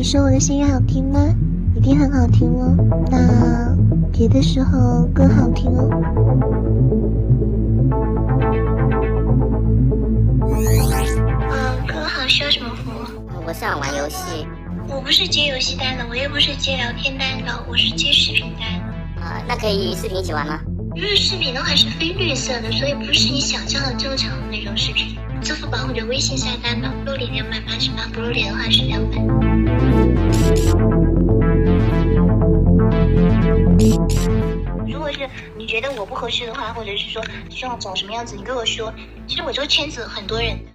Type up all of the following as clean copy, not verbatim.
说我的声音好听吗？一定很好听哦。那别的时候更好听哦。 哥好，需要什么服务？ 我想玩游戏。 我不是接游戏单的，我也不是接聊天单的，我是接视频单的。 那可以与视频一起玩吗？ 因为视频的话是非绿色的，所以不是你想象的正常的那种视频。支付宝或者微信下单吧，露脸288，不露脸的话是200。如果是你觉得我不合适的话，或者是说希望长什么样子，你跟我说。其实我这个圈子很多人的。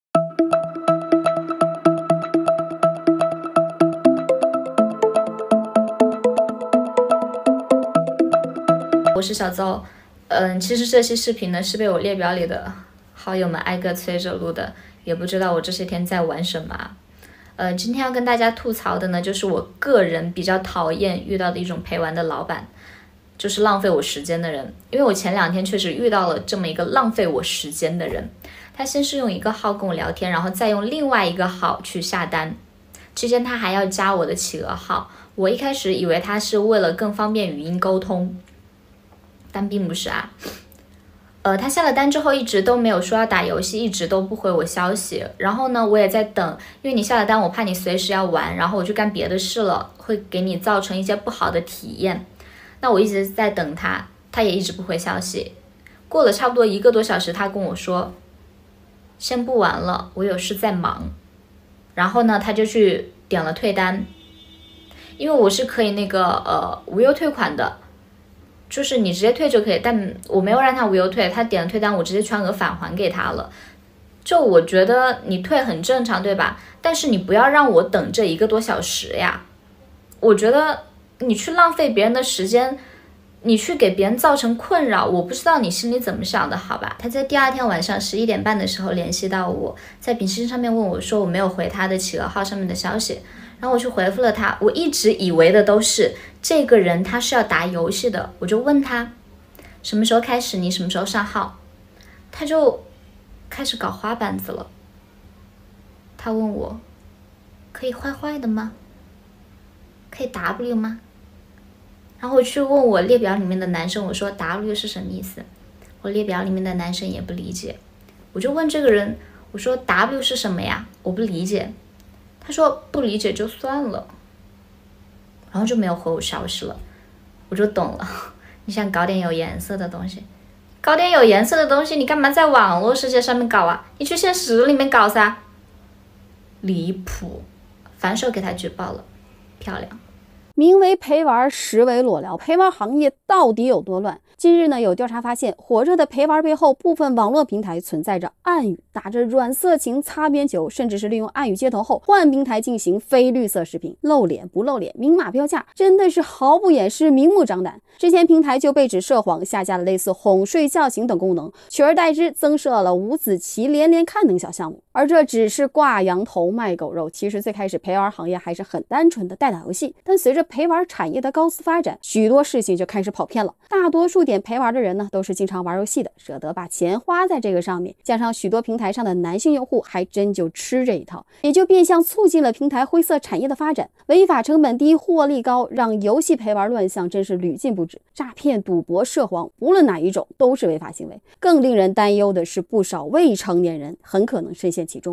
我是小邹，其实这些视频呢是被我列表里的好友们挨个催着录的，也不知道我这些天在玩什么。今天要跟大家吐槽的呢，就是我个人比较讨厌遇到的一种陪玩的老板，就是浪费我时间的人。因为我前2天确实遇到了这么一个浪费我时间的人，他先是用一个号跟我聊天，然后再用另外一个号去下单，期间他还要加我的企鹅号。我一开始以为他是为了更方便语音沟通，但并不是啊。他下了单之后一直都没有说要打游戏，一直都不回我消息。然后呢，我也在等，因为你下了单，我怕你随时要玩，然后我去干别的事了，会给你造成一些不好的体验。那我一直在等他，他也一直不回消息。过了差不多1个多小时，他跟我说先不玩了，我有事在忙。然后呢，他就去点了退单，因为我是可以那个无忧退款的，就是你直接退就可以，但我没有让他无忧退，他点了退单，我直接全额返还给他了。就我觉得你退很正常，对吧？但是你不要让我等这1个多小时呀。我觉得你去浪费别人的时间，你去给别人造成困扰，我不知道你心里怎么想的，好吧？他在第2天晚上11点半的时候联系到我，在笔信上面问我说我没有回他的企鹅号上面的消息，然后我去回复了他。我一直以为的都是这个人他是要打游戏的，我就问他什么时候开始，你什么时候上号，他就开始搞花板子了。他问我可以坏坏的吗？可以 W 吗？然后我去问我列表里面的男生，我说 W 是什么意思？我列表里面的男生也不理解。我就问这个人，我说 W 是什么呀？我不理解。他说不理解就算了，然后就没有回我消息了。我就懂了，你想搞点有颜色的东西，搞点有颜色的东西，你干嘛在网络世界上面搞啊？你去现实里面搞噻。离谱，反手给他举报了，漂亮。 名为陪玩，实为裸聊，陪玩行业到底有多乱？近日呢，有调查发现，火热的陪玩背后，部分网络平台存在着暗语，打着软色情、擦边球，甚至是利用暗语接头后换平台进行非绿色视频，露脸不露脸，明码标价，真的是毫不掩饰，明目张胆。之前平台就被指涉黄，下架了类似哄睡叫醒等功能，取而代之增设了五子棋连连看等小项目。而这只是挂羊头卖狗肉，其实最开始陪玩行业还是很单纯的代打游戏，但随着陪玩产业的高速发展，许多事情就开始跑偏了。大多数点陪玩的人呢，都是经常玩游戏的，舍得把钱花在这个上面，加上许多平台上的男性用户还真就吃这一套，也就变相促进了平台灰色产业的发展。违法成本低，获利高，让游戏陪玩乱象真是屡禁不止。诈骗、赌博、涉黄，无论哪一种都是违法行为。更令人担忧的是，不少未成年人很可能深陷其中。